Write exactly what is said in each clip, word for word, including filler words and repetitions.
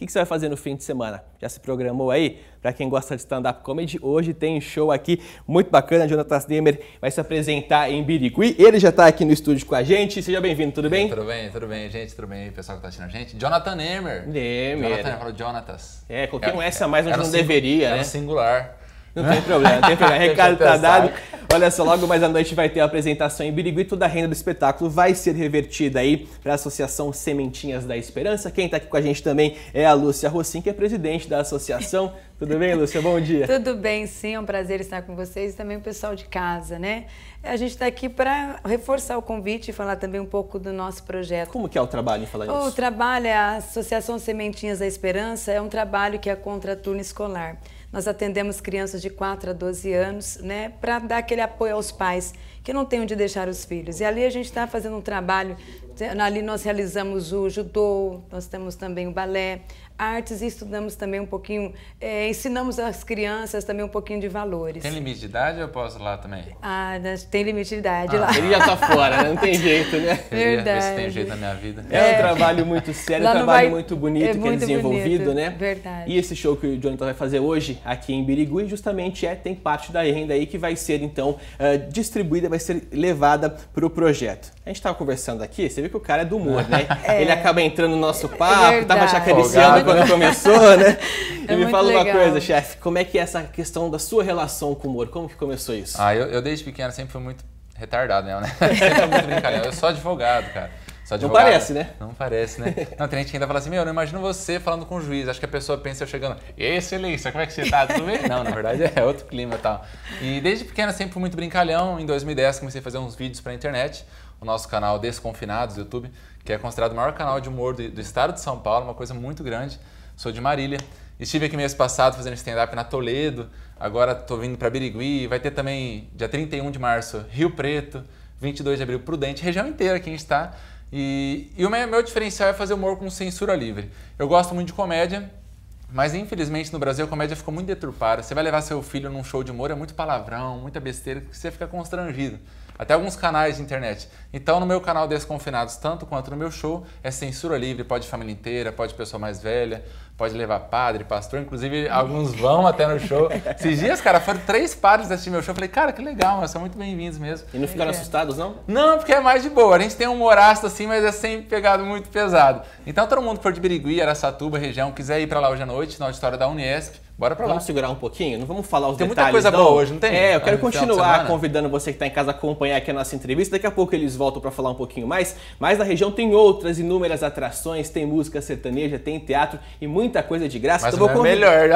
que você vai fazer no fim de semana? Já se programou aí? Para quem gosta de stand-up comedy, hoje tem show aqui muito bacana. Jonatas Nemer vai se apresentar em Birigui. Ele já está aqui no estúdio com a gente. Seja bem-vindo, tudo bem? Tudo bem, tudo bem, gente, tudo bem, pessoal que tá assistindo a gente. Jonathan Nemer. Nemer. Jonathan, eu falo Jonatas. É, coloquei um S a mais onde Era não singu- deveria, era né? singular. Não tem problema, não tem problema. Deixa Recado eu tá pensar. dado. Olha só, logo mais à noite vai ter a apresentação em Birigui. Toda a renda do espetáculo vai ser revertida aí para a Associação Sementinhas da Esperança. Quem tá aqui com a gente também é a Lúcia Rossim, que é presidente da associação. Tudo bem, Lúcia? Bom dia. Tudo bem, sim. É um prazer estar com vocês e também o pessoal de casa, né? A gente está aqui para reforçar o convite e falar também um pouco do nosso projeto. Como que é o trabalho em falar nisso? O trabalho, a Associação Sementinhas da Esperança, é um trabalho que é contra turno escolar. Nós atendemos crianças de quatro a doze anos, né, para dar aquele apoio aos pais que não têm onde deixar os filhos. E ali a gente está fazendo um trabalho, ali nós realizamos o judô, nós temos também o balé, artes e estudamos também um pouquinho, é, ensinamos às crianças também um pouquinho de valores. Tem limite de idade ou eu posso ir lá também? Ah, tem limite de idade Ah, lá. Ele já tá fora, né? Não tem jeito, né? Queria ver se Verdade. tem jeito na minha vida. É, um trabalho muito sério, um Lá não trabalho vai- muito bonito é que é muito desenvolvido, bonito, né? verdade. E esse show que o Jonathan vai fazer hoje aqui em Birigui justamente é, tem parte da renda aí que vai ser então eh, distribuída, vai ser levada para o projeto. A gente estava conversando aqui, você viu que o cara é do humor, né? Ele acaba entrando no nosso papo, verdade. tava te acariciando Folgado, quando né? começou, né? É e me muito fala uma legal. coisa, chefe, como é que é essa questão da sua relação com o humor? Como que começou isso? Ah, eu, eu desde pequeno sempre fui muito retardado, né? Sempre fui muito brincalhão. Eu sou advogado, cara. Sou Não advogado. parece, né? Não parece, né? Não, tem gente que ainda fala assim, meu, eu não imagino você falando com o juiz. Acho que a pessoa pensa eu chegando, excelência, como é que você tá? Tudo bem? Não, na verdade é outro clima e tal. E desde pequeno eu sempre fui muito brincalhão. Em dois mil e dez comecei a fazer uns vídeos pra internet. O nosso canal Desconfinados, do YouTube, que é considerado o maior canal de humor do, do estado de São Paulo, uma coisa muito grande. Sou de Marília. Estive aqui mês passado fazendo stand-up na Toledo, agora estou vindo para Birigui, vai ter também dia trinta e um de março Rio Preto, vinte e dois de abril Prudente, região inteira aqui a gente está. E, e o meu, meu diferencial é fazer humor com censura livre. Eu gosto muito de comédia, mas infelizmente no Brasil a comédia ficou muito deturpada. Você vai levar seu filho num show de humor, é muito palavrão, muita besteira, que você fica constrangido. Até alguns canais de internet. Então no meu canal Desconfinados, tanto quanto no meu show, é censura livre, pode família inteira, pode pessoa mais velha, pode levar padre, pastor, inclusive alguns vão até no show. Esses dias, cara, foram três padres assistir meu show, eu falei, cara, que legal, mas são muito bem-vindos mesmo. E não ficaram assustados, não? Não, porque é mais de boa, a gente tem um humor ácido assim, mas é sempre pegado muito pesado. Então todo mundo que for de Birigui, Araçatuba, região, quiser ir pra lá hoje à noite, na auditória da Unesp, bora pra lá. Vamos segurar um pouquinho? Não vamos falar os Tem muita detalhes, coisa não? boa hoje, não tem? É, eu quero No final de continuar semana. convidando você que está em casa a acompanhar aqui a nossa entrevista. Daqui a pouco eles voltam para falar um pouquinho mais. Mas na região tem outras inúmeras atrações, tem música sertaneja, tem teatro e muita coisa de graça. Mas Então não é vou convidar- melhor,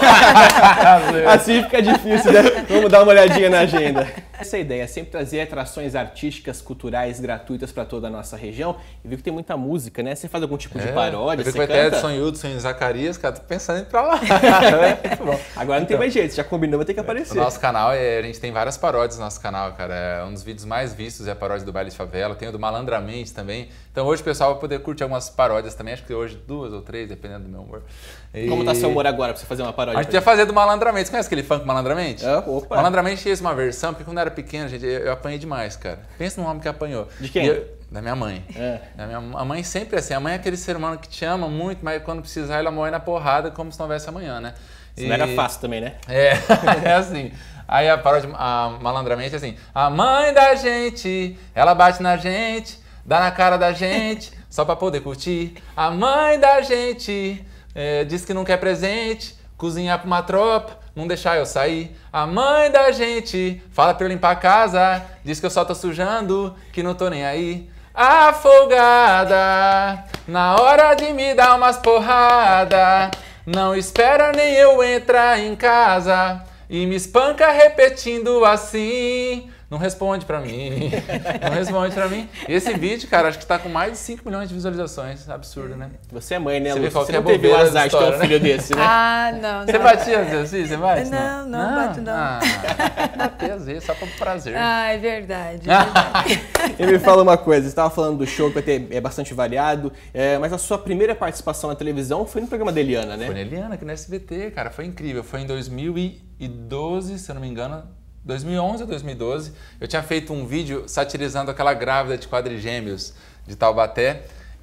não. Assim fica difícil, né? Vamos dar uma olhadinha na agenda. Essa é a ideia é sempre trazer atrações artísticas, culturais, gratuitas para toda a nossa região. E viu que tem muita música, né? Você faz algum tipo de paródia, Eu vi que você vai ter canta? Edson Hudson e Zacarias, cara, tô pensando em ir pra lá. Muito bom. Agora não tem mais jeito, você já combinou, vai ter que O aparecer. nosso canal, é, a gente tem várias paródias no nosso canal, cara. É um dos vídeos mais vistos é a paródia do Baile de Favela, tem o do Malandramente também. Então hoje o pessoal vai poder curtir algumas paródias também, acho que hoje duas ou três, dependendo do meu humor. E... Como tá seu humor agora pra você fazer uma paródia? A gente ia fazer do Malandramente. Você conhece aquele funk Malandramente? Ah, opa. Malandramente fez uma versão, porque quando eu era pequeno, gente, eu, eu apanhei demais, cara. Pensa num homem que apanhou. De quem? E eu- da minha mãe. É. Da minha, a mãe sempre é assim. A mãe é aquele ser humano que te ama muito, mas quando precisar ela morre na porrada como se não houvesse amanhã, né? Isso não era fácil também, né? É, é assim. Aí a paródia a Malandramente é assim. A mãe da gente, ela bate na gente, dá na cara da gente, só pra poder curtir. A mãe da gente é, diz que não quer presente, cozinhar pra uma tropa, não deixar eu sair. A mãe da gente fala pra eu limpar a casa, diz que eu só tô sujando, que não tô nem aí. A folgada, na hora de me dar umas porrada, não espera nem eu entrar em casa e me espanca repetindo assim. Não responde pra mim, não responde pra mim. E esse vídeo, cara, acho que tá com mais de cinco milhões de visualizações. Absurdo, né? Você é mãe, né, Você vê Lúcia? qual Você que é não teve o bobeira da azar de ter um história, filho desse, né? Ah, não, Você não. batia assim? Você bate? Não, não, bato não. Ah, bater às vezes, só por prazer. Ah, é verdade. É verdade. E me fala uma coisa, você estava falando do show que vai ter, é bastante variado, é, mas a sua primeira participação na televisão foi no programa da Eliana, né? Foi na Eliana, aqui no S B T, cara, foi incrível. Foi em dois mil e doze, se eu não me engano, dois mil e onze ou dois mil e doze. Eu tinha feito um vídeo satirizando aquela grávida de quadrigêmeos de Taubaté.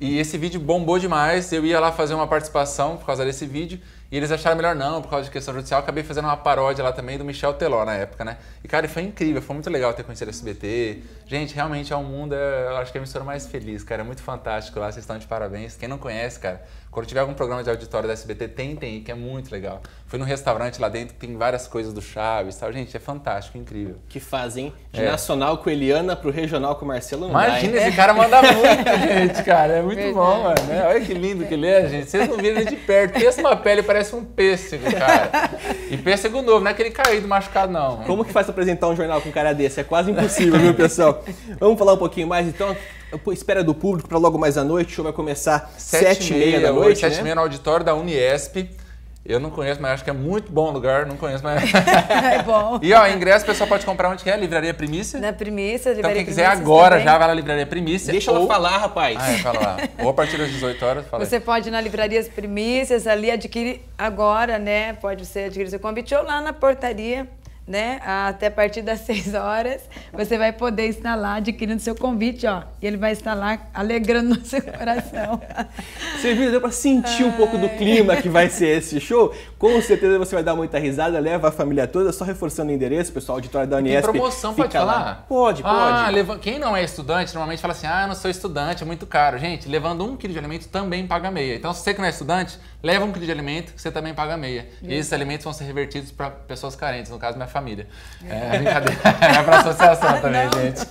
E esse vídeo bombou demais, eu ia lá fazer uma participação por causa desse vídeo, e eles acharam melhor não, por causa de questão judicial, acabei fazendo uma paródia lá também do Michel Teló na época, né? E cara, foi incrível, foi muito legal ter conhecido o S B T. Gente, realmente é um mundo, eu acho que é a emissora mais feliz, cara, é muito fantástico lá, vocês estão de parabéns. Quem não conhece, cara, quando tiver algum programa de auditório da S B T, tentem ir, que é muito legal. Fui num restaurante lá dentro que tem várias coisas do Chaves e tal, gente, é fantástico, incrível. Que fazem de É. nacional com Eliana pro regional com o Marcelo não Imagina, dá, hein? esse cara manda muito, gente, cara. É muito Verdade. bom, mano. né? Olha que lindo que ele é, gente. Vocês não viram ele de perto. Pensa uma pele, parece um pêssego, cara. E pêssego novo, não é aquele caído, machucado, não. Como que faz pra apresentar um jornal com um cara desse? É quase impossível, viu, pessoal? Vamos falar um pouquinho mais, então. Espera do público para logo mais à noite. O show vai começar sete e meia da noite, sete e né? meia no auditório da Uniesp. Eu não conheço, mas acho que é muito bom lugar. Não conheço, mas... É bom. E ó, ingresso o pessoal pode comprar onde quer, Livraria Primícia. Na Primícia, Então Livraria quem quiser Primícias agora também. já vai na Livraria Primícia. Deixa ou... ela falar, rapaz. Ah, é, fala lá. Ou a partir das dezoito horas, fala aí. Você pode ir na Livrarias Primícias, ali adquirir agora, né? Pode você adquirir seu convite ou lá na portaria, né? Até a partir das seis horas, você vai poder estar lá adquirindo seu convite, ó. E ele vai estar lá alegrando o seu coração. Você viu? Deu pra sentir um pouco do clima que vai ser esse show? Com certeza você vai dar muita risada, leva a família toda, só reforçando o endereço, pessoal, auditório da Tem Unesp. promoção, pode fica lá. falar? Pode, pode. Ah, leva... quem não é estudante, normalmente fala assim, ah, eu não sou estudante, é muito caro. Gente, levando um quilo de alimento também paga meia. Então, se você que não é estudante, leva um quilo de alimento que você também paga meia. E esses alimentos vão ser revertidos para pessoas carentes, no caso, minha família. É brincadeira, é para associação também, Não. gente.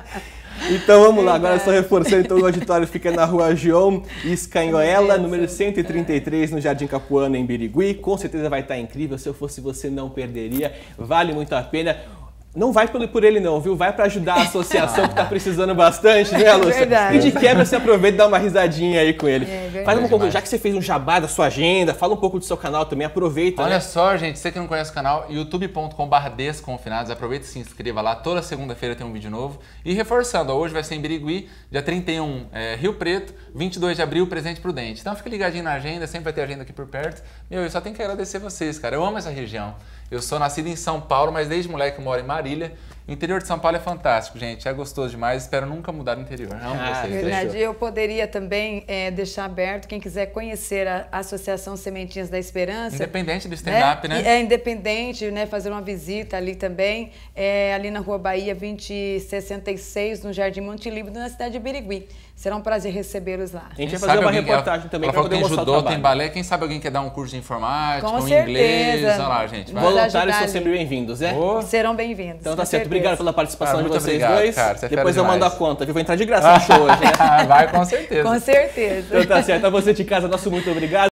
Então vamos lá, agora só reforçando, então o auditório fica na rua João Escanhoela, número cento e trinta e três, no Jardim Capuana, em Birigui. Com certeza vai estar incrível, se eu fosse você não perderia, vale muito a pena. Não vai por ele não, viu? Vai para ajudar a associação que tá precisando bastante, né, Lúcia? Verdade. E de quebra você aproveita e dá uma risadinha aí com ele. É verdade. Faz um pouco, Demais. já que você fez um jabá da sua agenda, fala um pouco do seu canal também, aproveita, Olha né? só, gente, você que não conhece o canal, youtube ponto com barra desconfinados, aproveita e se inscreva lá, toda segunda-feira tem um vídeo novo. E reforçando, ó, hoje vai ser em Birigui, dia trinta e um, é, Rio Preto, vinte e dois de abril, Presidente Prudente. Então fica ligadinho na agenda, sempre vai ter agenda aqui por perto. Meu, eu só tenho que agradecer vocês, cara, eu amo essa região. Eu sou nascido em São Paulo, mas desde moleque eu moro em Marília. O interior de São Paulo é fantástico, gente, é gostoso demais, espero nunca mudar do interior. Amo Ah, vocês. Verdade, fechou. eu poderia também é, deixar aberto, quem quiser conhecer a Associação Sementinhas da Esperança. Independente do stand-up, né? E É independente, né? Fazer uma visita ali também, é, ali na Rua Bahia vinte e sessenta e seis, no Jardim Monte Lívido, na cidade de Birigui. Será um prazer recebê-los lá. A gente vai Quem fazer sabe uma alguém- reportagem ela- também ela para falou poder que tem mostrar o judô, trabalho. tem balé, quem sabe alguém quer dar um curso de informática, Com um certeza. inglês, olha lá, gente. Vai. Vamos Voluntários ajudar são ali. sempre bem-vindos, né? Ô. Serão bem-vindos. Então tá com certo, certeza. obrigado pela participação Cara, de muito vocês obrigado, dois. cara, você é fera Depois eu mando a demais. conta, viu? Vou entrar de graça no show hoje, né? Vai, com certeza. Com certeza. Então tá certo, a você de casa, nosso muito obrigado.